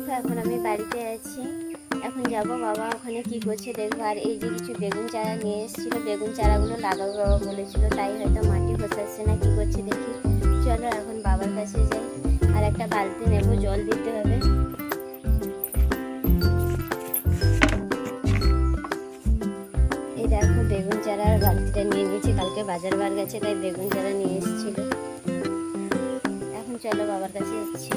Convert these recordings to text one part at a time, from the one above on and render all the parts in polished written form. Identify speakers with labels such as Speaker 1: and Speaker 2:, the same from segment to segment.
Speaker 1: দেখো এখন আমি বাড়িতে আছি, এখন যাব বাবা ওখানে কি করছে দেখবো। আর এই যে কিছু বেগুন চারা নিয়ে এসেছিলো, বেগুন চারাগুলো লাগাবো বাবা বলেছিল, তাই হয়তো মাটি খোসাচ্ছে না কি করছে দেখি। চলো এখন বাবার কাছে যাই, আর একটা বালতি নেবো, জল দিতে হবে। এই দেখো বেগুন চারার বালতিটা নিয়ে নিয়েছি, কালকে বাজার বার গেছে তাই বেগুন চারা নিয়ে এসেছিল। এখন চলো বাবার কাছে যাচ্ছি।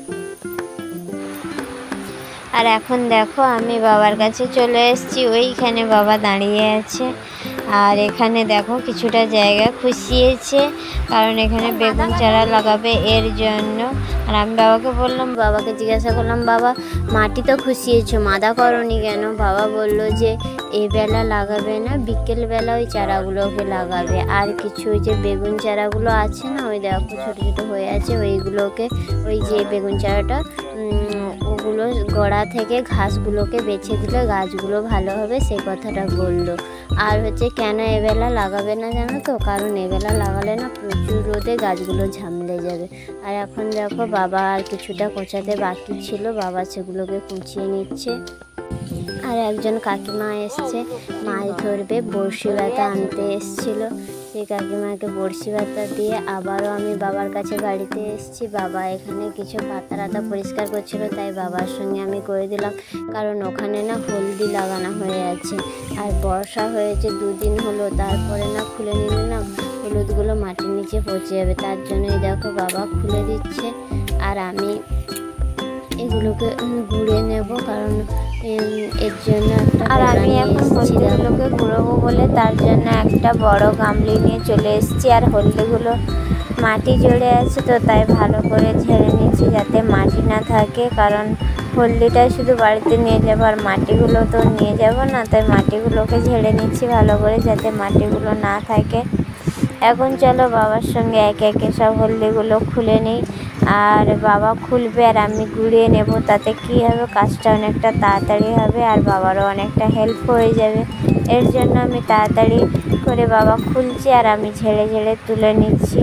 Speaker 1: আর এখন দেখো আমি বাবার কাছে চলে এসেছি, ওইখানে বাবা দাঁড়িয়ে আছে। আর এখানে দেখো কিছুটা জায়গা খুশিয়েছে, কারণ এখানে বেগুন চারা লাগাবে এর জন্য। আর আমি বাবাকে বললাম, বাবাকে জিজ্ঞাসা করলাম, বাবা মাটি তো খুশিয়েছো, মাদা করনি কেন? বাবা বলল যে এই বেলা লাগাবে না, বিকেলবেলা ওই চারাগুলোকে লাগাবে। আর কিছু ওই যে বেগুন চারাগুলো আছে না, ওই দেখো ছোটো ছোটো হয়ে আছে, ওইগুলোকে ওই যে বেগুন চারাটা ওগুলো গোড়া থেকে ঘাসগুলোকে বেছে দিলে গাছগুলো ভালো হবে, সেই কথাটা বললো। আর হচ্ছে কেন এবেলা লাগাবে না জানো তো? কারণ এবেলা লাগালে না প্রচুর রোদে গাছগুলো ঝামলে যাবে। আর এখন দেখো বাবা আর কিছুটা কোচাতে বাকি ছিল, বাবা সেগুলোকে কুচিয়ে নিচ্ছে। আর একজন কাকিমা এসছে মাছ ধরবে, বড়শি বাতা আনতে এসেছিলো, সেই কাকিমাকে বড়শি বাতা দিয়ে আবারও আমি বাবার কাছে বাড়িতে এসেছি। বাবা এখানে কিছু পাতা রাতা পরিষ্কার করছিল, তাই বাবার সঙ্গে আমি করে দিলাম, কারণ ওখানে না হলদি লাগানো হয়ে আছে। আর বর্ষা হয়েছে 2 দিন হলো, তারপরে না খুলে নিলে না হলুদগুলো মাটির নিচে পচে যাবে, তার জন্যই দেখো বাবা খুলে দিচ্ছে। আর আমি এগুলোকে গুঁড়ে নেব, কারণ এর জন্য আর আমি এখন হলদিগুলোকে গুঁড়োবো বলে তার জন্য একটা বড় গামলি নিয়ে চলে এসেছি। আর হলদিগুলো মাটি জড়ে আছে তো তাই ভালো করে ঝেড়ে নিচ্ছি যাতে মাটি না থাকে, কারণ হলদিটা শুধু বাড়িতে নিয়ে যাবো আর মাটিগুলো তো নিয়ে যাব না, তাই মাটিগুলোকে ঝেড়ে নিচ্ছি ভালো করে যাতে মাটিগুলো না থাকে। এখন চলো বাবার সঙ্গে একে একে সব হলদিগুলো খুলে নিই। আর বাবা খুলবে আর আমি গুঁড়িয়ে নেব, তাতে কী হবে কাজটা অনেকটা তাড়াতাড়ি হবে আর বাবারও অনেকটা হেল্প হয়ে যাবে। এর জন্য আমি তাড়াতাড়ি করে বাবা খুলছি আর আমি ঝেড়ে ঝেড়ে তুলে নিচ্ছি।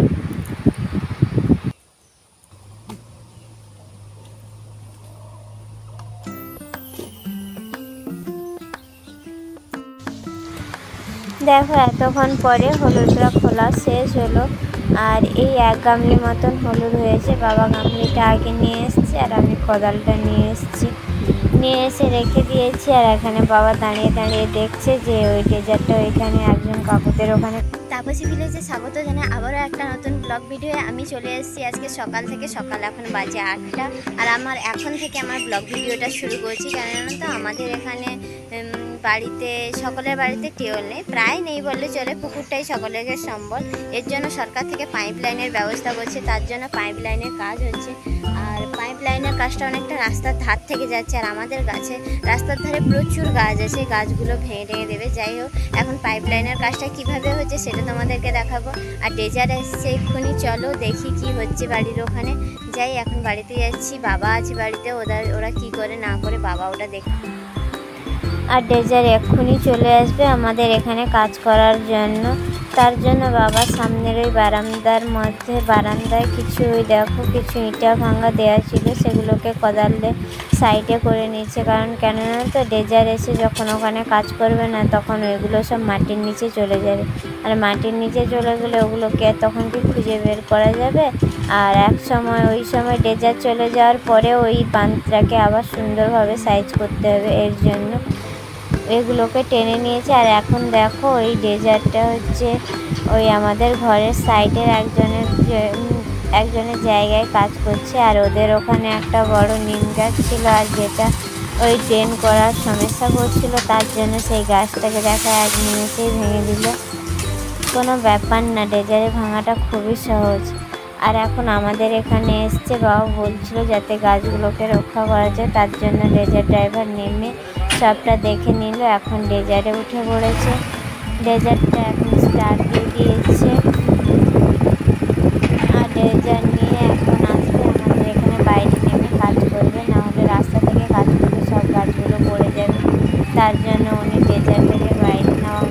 Speaker 1: দেখো এতক্ষণ পরে হলুদটা খোলা শেষ হলো, আর এই 1 গামলি মতন হলুদ হয়েছে। বাবা গামলিটা আগে নিয়ে এসছে আর আমি কোদালটা নিয়ে এসে রেখে দিয়েছি। আর এখানে বাবা দাঁড়িয়ে দাঁড়িয়ে দেখছে যে ওই ডেজারটা ওইখানে একজন কাকুদের ওখানে। তাপসী ভিলেজে স্বাগত জানাই আবারও একটা নতুন ব্লগ ভিডিও। আমি চলে এসেছি আজকে সকাল থেকে, সকাল এখন বাজে 8টা। আর আমার এখন থেকে আমার ব্লগ ভিডিওটা শুরু করছি, কেননা তো আমাদের এখানে বাড়িতে সকলের বাড়িতে টিউবওয়েল নেই, প্রায় নেই বললে চলে, পুকুরটাই সকলের সম্বল। এর জন্য সরকার থেকে পাইপ লাইনের ব্যবস্থা করছে, তার জন্য পাইপ লাইনের কাজ হচ্ছে। আর পাইপ লাইনের কাজটা অনেকটা রাস্তার ধার থেকে যাচ্ছে, আর আমাদের গাছে রাস্তার ধারে প্রচুর গাছ আছে, গাছগুলো ভেঙে টেঙে দেবে। যাই হোক এখন পাইপ লাইনের কাজটা কীভাবে হচ্ছে সেটা তোমাদেরকে দেখাবো। আর ডেজার এসছে এক্ষুনি, চলো দেখি কি হচ্ছে বাড়ির ওখানে যাই। এখন বাড়িতে যাচ্ছি, বাবা আছে বাড়িতে, ওরা কি করে না করে বাবা ওটা দেখে। আর ডেজার এক্ষুনি চলে আসবে আমাদের এখানে কাজ করার জন্য, তার জন্য বাবা সামনের ওই বারান্দায় কিছু ওই দেখো কিছু ইটা ভাঙা দেওয়া ছিল, সেগুলোকে কোদাল দিয়ে সাইডে করে নিচ্ছে। কারণ কেননা তো ডেজার এসে যখন ওখানে কাজ করবে না তখন ওইগুলো সব মাটির নিচে চলে যাবে, আর মাটির নিচে চলে গেলে ওগুলোকে তখন কি খুঁজে বের করা যাবে। আর ওই সময় ডেজার চলে যাওয়ার পরে ওই বাঁধটাকে আবার সুন্দরভাবে সাইজ করতে হবে, এর জন্য এগুলোকে টেনে নিয়েছে। আর এখন দেখো ওই ডেজারটা হচ্ছে ওই আমাদের ঘরের সাইডের একজনের জায়গায় কাজ করছে। আর ওদের ওখানে একটা বড় নিম গাছ ছিল, আর যেটা ওই ড্রেন করার সমস্যা করছিল, তার জন্য সেই গাছটাকে দেখা 1 নিমেষেই ভেঙে দিল। কোনো ব্যাপার না, ডেজারে ভাঙাটা খুবই সহজ। আর এখন আমাদের এখানে এসছে, বাবা বলছিল যাতে গাছগুলোকে রক্ষা করা যায়, তার জন্য ডেজার ড্রাইভার নেমে সবটা দেখে নিল। এখন ডেজারে উঠে পড়েছে, ডেজারটা এখন স্টার্ট দিয়ে দিয়েছে। আর ডেজার নিয়ে এখন আসবে আমাদের এখানে বাইরে নেমে কাজ করবে, না হলে রাস্তা থেকে কাজ করবে সব গাছগুলো পড়ে যাবে, তার জন্য উনি ডেজার থেকে বাইরে নেওয়া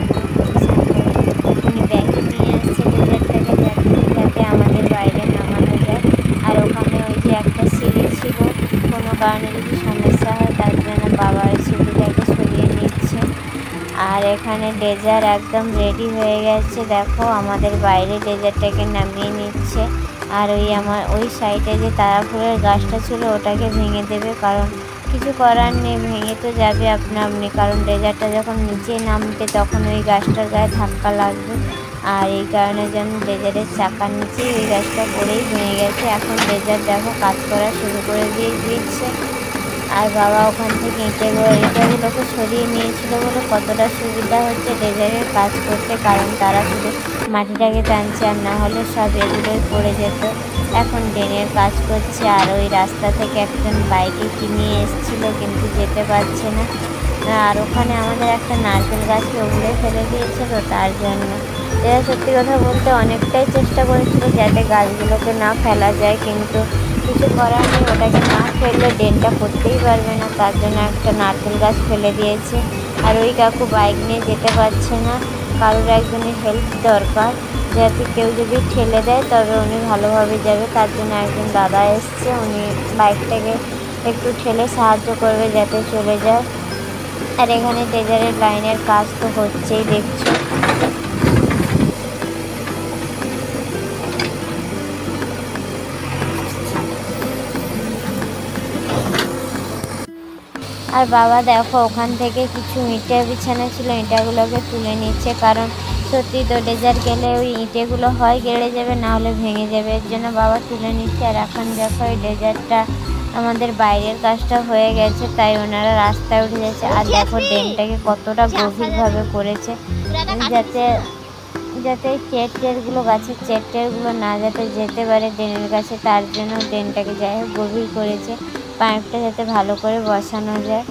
Speaker 1: উনি ব্যাগে নিয়ে আসছে ডেজারটাকে যাতে আমাদের বাইরে নামানো যায়। আর ওখানে ওই যে একটা সিঁড়ি ছিল, কোনো কারণে যদি সমস্যা হয় তার জন্য বাবা ওই সিঁড়িটাকে সরিয়ে নিচ্ছে। আর এখানে ডেজার একদম রেডি হয়ে গেছে, দেখো আমাদের বাইরে ডেজারটাকে নামিয়ে নিচ্ছে। আর আমার ওই সাইডে যে তারা ফুলের গাছটা ছিল ওটাকে ভেঙে দেবে, কারণ কিছু করার নেই, ভেঙে তো যাবে আপনা আপনি, কারণ ডেজারটা যখন নিচে নামবে তখন ওই গাছটার গায়ে ধাক্কা লাগবে। আর এই কারণে যেন ডেজারের চাকার নিচে ওই গাছটা পড়েই ভেঙে গেছে। এখন ডেজার দেখো কাজ করা শুরু করে দিচ্ছে। আর বাবা ওখান থেকে ইঁটাগুলোকে সরিয়ে নিয়েছিল বলে কতটা সুবিধা হচ্ছে ডেজারের কাজ করতে, কারণ তারা শুধু মাটিটাকে টানছে, আর না হলে সব এগুলোই পড়ে যেত। এখন ড্রেনের কাজ করছে। আর ওই রাস্তা থেকে একজন বাইকে কিনে এসেছিলো কিন্তু যেতে পারছে না। আর ওখানে আমাদের একটা নারকেল গাছকে উড়ে ফেলে দিয়েছিল, তার জন্য এরা সত্যি কথা বলতে অনেকটাই চেষ্টা করেছিল যাতে গাছগুলোকে না ফেলা যায়, কিন্তু কিছু করার নেই, ওটাকে না ফেললে ড্রেনটা করতেই পারবে না, তার জন্য একটা নারকেল গাছ ফেলে দিয়েছে। আর ওই কাকু বাইক নিয়ে যেতে পারছে না, কারোর একজনের হেল্প দরকার, যাতে কেউ যদি ঠেলে দেয় তবে উনি ভালোভাবে যাবে। তার জন্য একজন দাদা এসছে, উনি বাইকটাকে একটু ঠেলে সাহায্য করবে যাতে চলে যায়। আর এখানে ডেজারের লাইনের কাজ তো হচ্ছেই, দেখছো। আর বাবা দেখো ওখান থেকে কিছু ইঁটে বিছানা ছিল, ইঁটাগুলোকে তুলে নিচ্ছে, কারণ সত্যি তো ডেজার গেলে ওই ইঁটেগুলো হয় গেড়ে যাবে, না হলে ভেঙে যাবে, এর জন্য বাবা তুলে নিচ্ছে। আর এখন দেখো ওই ডেজারটা আমাদের বাইরের কাজটা হয়ে গেছে, তাই ওনারা রাস্তায় উঠে যাচ্ছে। আর দেখো ড্রেনটাকে কতটা গভীরভাবে করেছে, যাতে এই চেটগুলো গাছের চেটগুলো না যাতে যেতে পারে ড্রেনের কাছে, তার জন্য ড্রেনটাকে যাই হোক গভীর করেছে, পাইপটা যাতে ভালো করে বসানো যায়।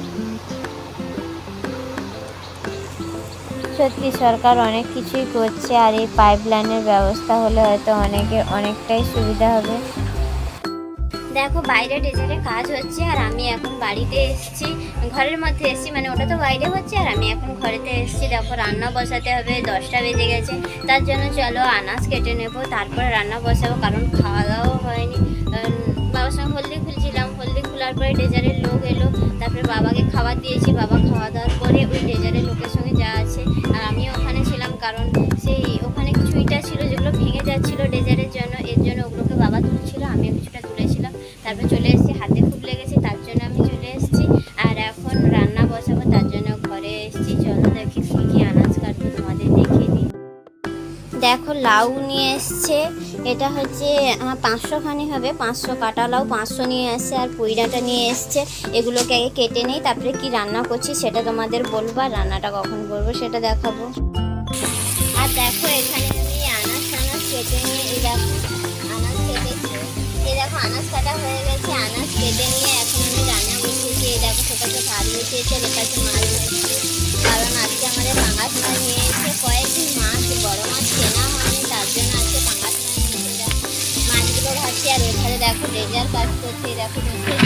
Speaker 1: সত্যি সরকার অনেক কিছুই করছে, আর এই পাইপ লাইনের ব্যবস্থা হলে হয়তো অনেকটাই সুবিধা হবে। দেখো বাইরে ডেজারে কাজ হচ্ছে, আর আমি এখন বাড়িতে এসেছি, ঘরের মধ্যে এসেছি, মানে ওটা তো বাইরে হচ্ছে আর আমি এখন ঘরেতে এসেছি। দেখো রান্না বসাতে হবে, 10টা বেজে গেছে, তার জন্য চলো আনাজ কেটে নেবো, তারপরে রান্না বসাবো, কারণ খাওয়া দাওয়াও হয়নি। বাবার সঙ্গে হলদি খুলছিলাম, হলদি খোলার পরে ডেজারের লোক এলো, তারপরে বাবাকে খাবার দিয়েছি, বাবা খাওয়া দাওয়ার পরে ওই ডেজারের লোকের সঙ্গে যা আছে, আর আমিও ওখানে ছিলাম, কারণ সেই ওখানে কিছু ইটা ছিল যেগুলো ভেঙে যাচ্ছিলো ডেজারের জন্য, এর জন্য ওগুলোকে বাবা তুলছিল, আমিও কিছুটা তুলেছিলাম, তারপরে চলে এসেছি, হাতে খুব লেগেছে তার জন্য আমি চলে এসেছি। আর এখন রান্না বসাবো, তার জন্য ঘরে এসেছি। চলো দেখি কী কী আনাজ কাটবো, তোমাদের দেখিয়ে দিই। দেখো লাউ নিয়ে এসছে, এটা হচ্ছে আমার 500 খানি হবে, 500 কাটা লাউ 500 নিয়ে এসছে, আর পুইডাটা নিয়ে এসছে। এগুলোকে আগে কেটে নিই, তারপরে কি রান্না করছি সেটা তোমাদের বলবো, আর রান্নাটা কখন করবো সেটা দেখাবো। আর দেখো এখানে আমি আনাজ কেটে নিয়ে, এই দেখো আনাজ কেটেছি, এই দেখো আনাজ কাটা হয়ে গেছে, আনাজ কেটে নিয়ে এখন আমি রান্না বসিয়েছি। এই দেখো সেটাকে ভাত বসিয়েছি, আর এটাকে মাছ বসিয়েছি, কারণ আজকে আমাদের পাঙাশ মাছ নিয়ে এসে, কয়েকদিন মাছ বড় মাছ কেনা হয়নি, তার জন্য আজকে পাঙাশ মাছ নিয়ে মাছগুলো ভাজছি। আর ওখানে দেখো ডেজার কাজ করছে, দেখো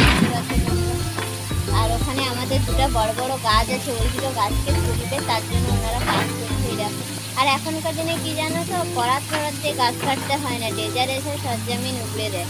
Speaker 1: আর ওখানে আমাদের দুটো বড় বড় গাছ আছে, ওই দুটো গাছকে তুলবে, তার জন্য ওনারা কাজ করছে। দেখো আর এখনকার দিনে কি জানো তো, করাত দিয়ে গাছ কাটতে হয় না, ডেজার এসে সরজামিন উপড়ে দেয়।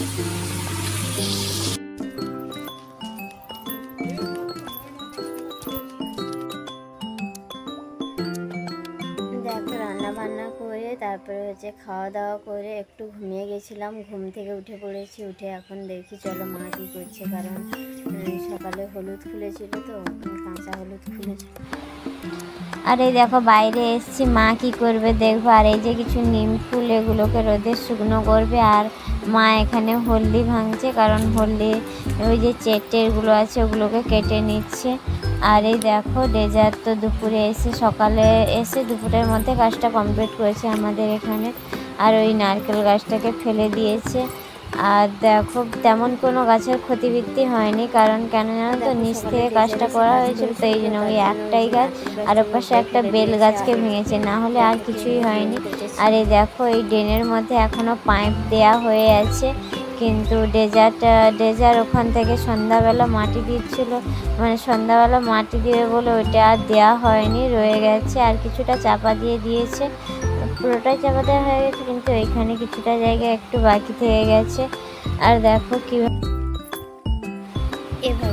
Speaker 1: দেখো রান্না বান্না করে তারপরে হচ্ছে খাওয়া দাওয়া করে একটু ঘুমিয়ে গেছিলাম, ঘুম থেকে উঠে পড়েছি, উঠে এখন দেখি চলো মা কী করছে, কারণ সকালে হলুদ খুলেছিল তো, কাঁচা হলুদ খুলেছিল। আর এই দেখো বাইরে এসছি, মা কি করবে দেখবো। আর এই যে কিছু নিম ফুল, এগুলোকে রোদে শুকনো করবে, আর মা এখানে হলদি ভাঙছে, কারণ হলদি ওই যে চেটেরগুলো আছে ওগুলোকে কেটে নিচ্ছে। আর এই দেখো ডেজার তো দুপুরে এসে, সকালে এসে দুপুরের মধ্যে কাজটা কমপ্লিট করেছে আমাদের এখানে। আর ওই নারকেল গাছটাকে ফেলে দিয়েছে। আর দেখো তেমন কোনো গাছের ক্ষতিবৃদ্ধি হয়নি, কারণ কেন জানো তো, নিচ থেকে কাজটা করা হয়েছিল, তো এই জন্য ওই একটাই গাছ আর ওর পাশে একটা বেল গাছকে ভেঙেছে, না হলে আর কিছুই হয়নি। আর এই দেখো এই ড্রেনের মধ্যে এখনও পাইপ দেয়া হয়ে আছে, কিন্তু ডেজার ওখান থেকে সন্ধ্যাবেলা মাটি দিচ্ছিল, মানে সন্ধ্যাবেলা মাটি দিবে বলে ওইটা আর দেওয়া হয়নি, রয়ে গেছে। আর কিছুটা চাপা দিয়েছে, পুরোটাই চাপা দেওয়া হয়ে গেছে, কিন্তু ওইখানে কিছুটা জায়গা একটু বাকি থেকে গেছে। আর দেখো কীভাবে এভাবে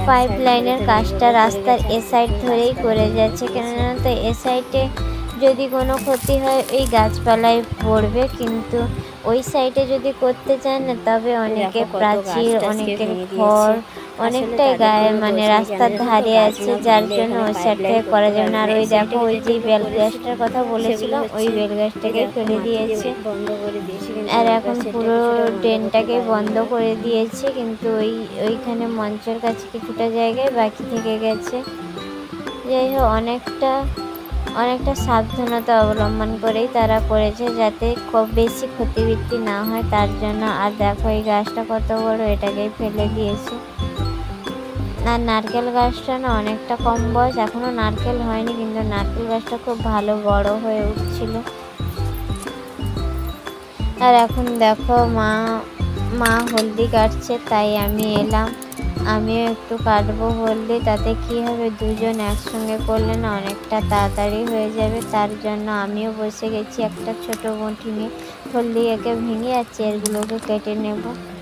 Speaker 1: পাইপ লাইনের কাজটা রাস্তার এ সাইড ধরেই করে যাচ্ছে, কেননা তো এ সাইডে যদি কোনো ক্ষতি হয় ওই গাছপালায় পড়বে, কিন্তু ওই সাইডে যদি করতে চান না তবে অনেকে প্রাচীর, অনেকের ঘর অনেকটাই গায়ে মানে রাস্তার ধারে আছে, যার জন্য ওই সাইড থেকে করা যাবে না। আর ওই দেখো ওই যে বেল গাছটার কথা বলেছিলাম ওই বেল গাছটাকে ফেলে দিয়েছে, আর এখন পুরো ড্রেনটাকে বন্ধ করে দিয়েছে, কিন্তু ওইখানে মঞ্চের কাছে কিছুটা জায়গায় বাকি থেকে গেছে। যাই হোক অনেকটা সাবধানতা অবলম্বন করেই তারা করেছে, যাতে খুব বেশি ক্ষতিবৃদ্ধি না হয় তার জন্য। আর দেখো এই গাছটা কত বড়, এটাকেই ফেলে দিয়েছে। আর নারকেল গাছটা না অনেকটা কম বয়স, এখনো নারকেল হয়নি, কিন্তু নারকেল গাছটা খুব ভালো বড় হয়ে উঠছিল। আর এখন দেখো মা হলদি কাটছে, তাই আমি এলাম, আমিও একটু কাটবো হলদি। তাতে কি হবে, দুজন একসঙ্গে করলে না অনেকটা তাড়াতাড়ি হয়ে যাবে, তার জন্য আমিও বসে গেছি একটা ছোট মুঠি নিয়ে। হলদি একে ভেঙে আর চেরগুলোকে কেটে নেব।